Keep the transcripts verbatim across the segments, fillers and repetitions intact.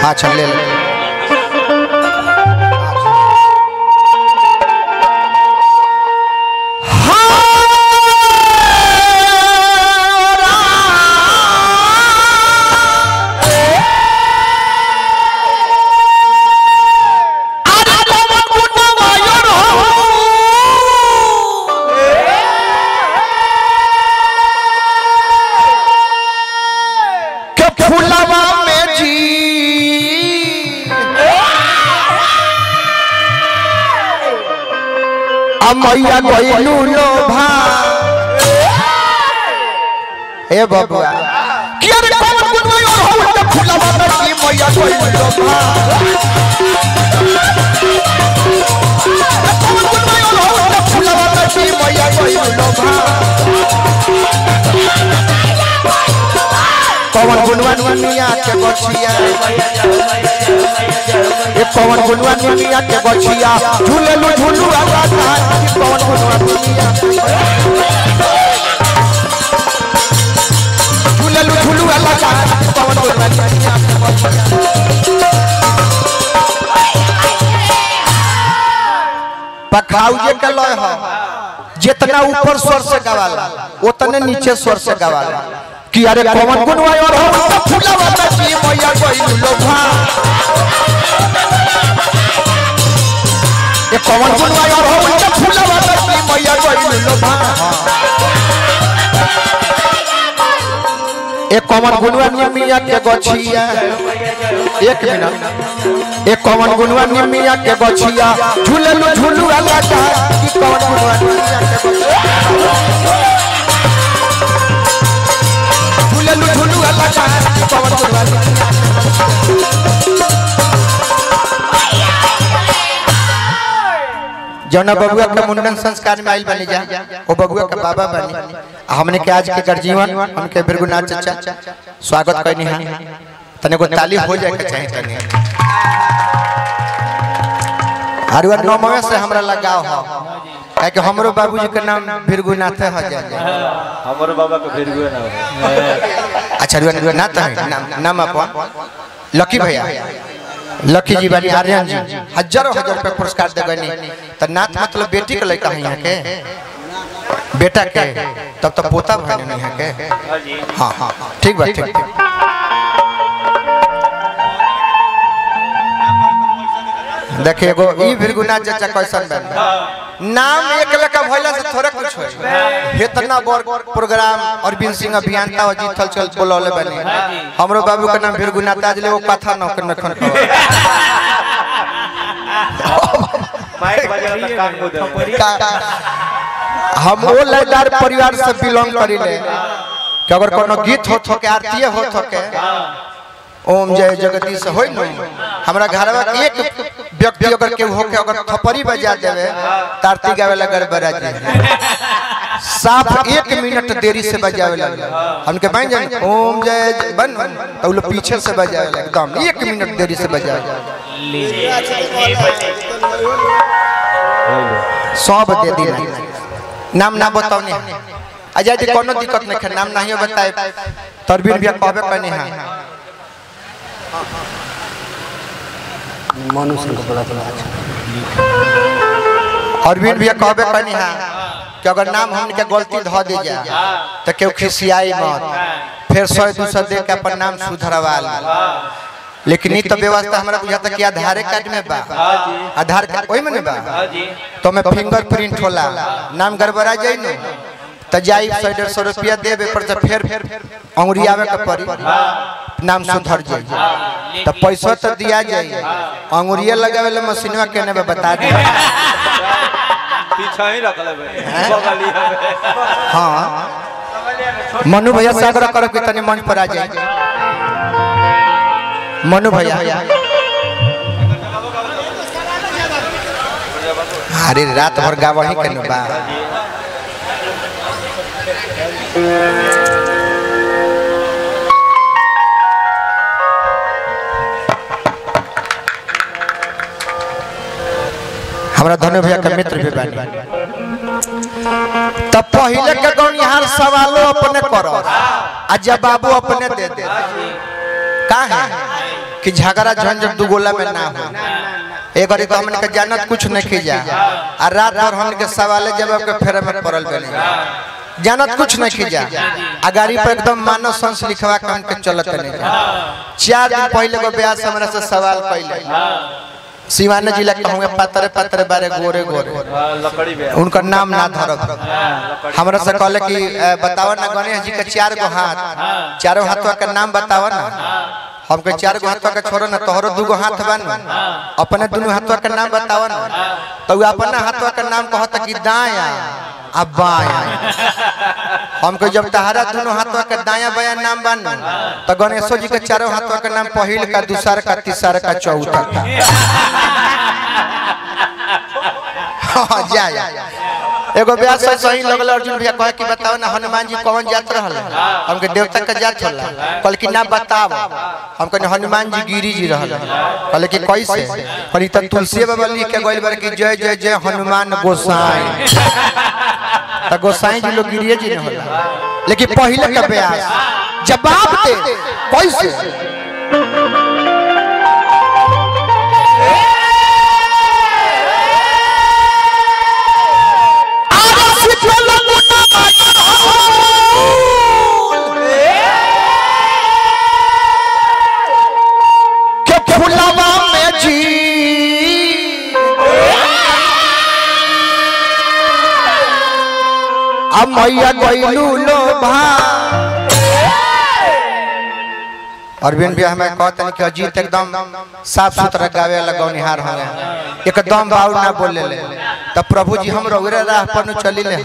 हाँ चल ले ले। मैया कोइलू लोभा ए बबुआ किया रे कौन गुनवाई और हो त फुलावा की मैया कोइलू लोभा कौन गुनवाई और हो त फुलावा की मैया कोइलू लोभा कौन गुनवान दुनिया के बचिया ए कौन गुनवान दुनिया के बचिया झूलेलू झूलू आवाज कौन गुनवान दुनिया झूलेलू झूलू आवाज कौन गुनवान दुनिया के बचिया पखाउजे के लय ह जितना ऊपर स्वर से गवाला उतने नीचे स्वर से गवाला कि अरे कौन गुनवाई और हो त फुलावा की मैया कोइलू लोभा ए कौन गुनवाई और हो त फुलावा की मैया कोइलू लोभा ए कौन गुनवाई मिया के गछिया एक मिनट ए कौन गुनवाई मिया के गछिया झूलेलू झूलू आला का कि कौन गुनवाई मिया के गछिया झूलेलू झूलू आला का कि कौन गुनवाई जौना बबुआ के मुंडन संस्कार में आइल बनी जा वो बबुआ के बाबा बनी हमने के आज के गर्जीवन हमके बिरगुनाथ चाचा स्वागत करनी है तने को ताली हो जाए के चाहिए तने हरवा नौमवे से हमरा लगाव हो काहे कि हमरो बाबूजी के नाम बिरगुनाथ है जा हमरो बाबा के बिरगुनाथ अच्छा बिरगुनाथ है नाम नाम अपन लकी भैया लकी जी बानी आर्यन जी हजारों हजार रुपया पुरस्कार दे गनी त नाथ मतलब बेटी के लइका है यहाँ के बेटा के तब तो पोता भाई नहीं यहाँ के हाँ हाँ ठीक बात ठीक देखिए एगो ई बिरगुनाथ चाचा कैसन बन नाम एक लका भइला से थोड़ा कुछ होय इतना बड़ प्रोग्राम अरविंद सिंह अभियंता अजीत थल चल बोलले बने हमरो बाबू के नाम बिरगुनाथ आज ले वो कथा न कर नखन माइक बजा त कान को दे हम वो लयदार परिवार से बिलोंग करिले कि अगर कोनो गीत होत हो के आरती होत हो के ओम जय जगदीश होय न हमरा घरवा एक व्यक्ति अगर के हो के अगर थपरी बजा देवे तारती गावे लगर बराज साफ एक मिनट देरी से बजावे लगे हमके भाई जान ओम जय बन तो लोग पीछे से बजावे लगे एकदम एक मिनट देरी से बजावे सब दे दी नाम ना बताओ नहीं अजय जी कोनो दिक्कत नहीं है नाम नहीं बताए तरबीर भी कहबे करनी है मनुष्य को बड़ा बड़ा अरविंद भी कहबे करनी है कि अगर नाम हमके गलती ध दे जा तो केहू खिसियाई मत फिर सौ दो सौ दे के अपन नाम सुधरवा ले लेकिन ई तो व्यवस्था हमरा बुझाता कि आधार कार्ड में बा आधार कार्ड ओइ में ने बा तो में फिंगरप्रिंट होला नाम गड़बड़ा जाई न त जाई सौ डेढ़ सौ रुपया देबे पर से फिर अंगुरी आवे के पड़ी नाम सुधर जाई त पैसा तो दिया जाई अंगुरिया लगावे ले मशीनवा केने में बता दे पीछा ही रख लेबे बगलिया में हां मनु भैया से आग्रह करो कि तनी मंच पर आ जाए मनु भैया अरे रात भर गावही केने बा हमरा धन्य भैया के मित्र भी बानी तब पहले के गौनिहार सवालों अपने करो आ जवाबो अपने दे दे का है कि झगड़ा झंझट दुगोला में ना हो। एक बार तो हमने के जानत कुछ नहीं खींचा और रात भर हमने के सवाल जवाब के फेरे में पड़ल बने जानत कुछ नहीं खींचा अगाड़ी पर एकदम मानव संस लिखवा के हमके चलत नहीं। चार दिन पहले को ब्याह से हमरा से सवाल कैले सिवान जिला कहूँगे पतरे पतरे बारे गोरे गोरे उनका नाम ना धरब हमरा से कहले कि बताओ ना गणेश जी के चार गो हाथ चारों हाथों का नाम बताओ ना हमके चार गो हाथों का छोड़ो ना तोहरो दू गो हाथ बन अपने दोनों हाथों का नाम बताओ ना तो अपना हाथों का नाम कहता कि दाया अब बाया हमको जब तहरा दोनों हाथों का दाया बाया नाम बन तो गणेशो जी के चारों हाथों का नाम पहिल का दूसरा का तीसरा का चौथा का जा जा एगो ब्याह से सही लगल अर्जुन भैया कहे कि बताओ ना हनुमान जी कौन जात रहल हमके देवता का जात होला कहल कि ना बताओ हम कहने हनुमान जी गिरी जी रहल कहले कि कैसे कहली त तुलसी बाबा लिख के गइल बार कि जय जय जय हनुमान गोसाई त गोसाई जी लोग गिरिए जी न होला लेकिन पहले का ब्याह जवाब दे कैसे मैया गइलू लोभा अरविंद भैया हमें कहते हैं कि अजीत एकदम साफ सुथरा गावे वाला गौनिहार हो गए एकदम बाउल ना बोले ले तो प्रभु जी हम रौरे राह पर चली ले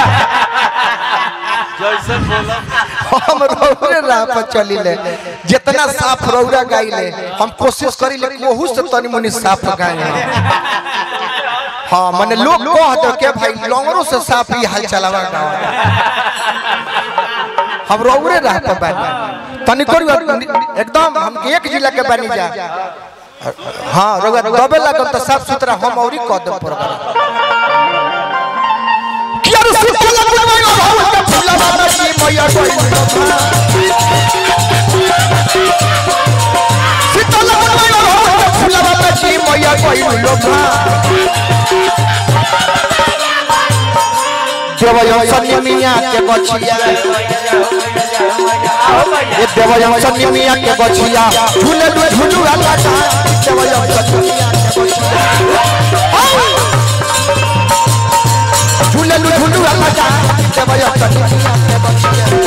जैसे बोला हम रौरे राह पर चली ले जितना साफ रौरा गाई ले हम कोशिश करी ले कोहू से तनी मुनी साफ गाए हाँ मैंने लोग कह दो के भाई लोंगरों से साफ ही हाल चलावा गाँव हम रौरे राह पर बानी तनी करी एकदम हम एक जिला के बानी जा हाँ रौरा दबे लागल तो साफ सुथरा हम औरी कदम पर किया रे सुखला बनवाई और हम के फूला बाबा की मैया कोई शीतला बनवाई और हम के फूला बाबा की मैया कोई लोभा देवयम सन्निमिया के बचिया ये देवयम सन्निमिया के बचिया झूले झूले झूलू आला का देवयम सन्निमिया के बचिया झूले झूले झूलू आला का देवयम सन्निमिया के बचिया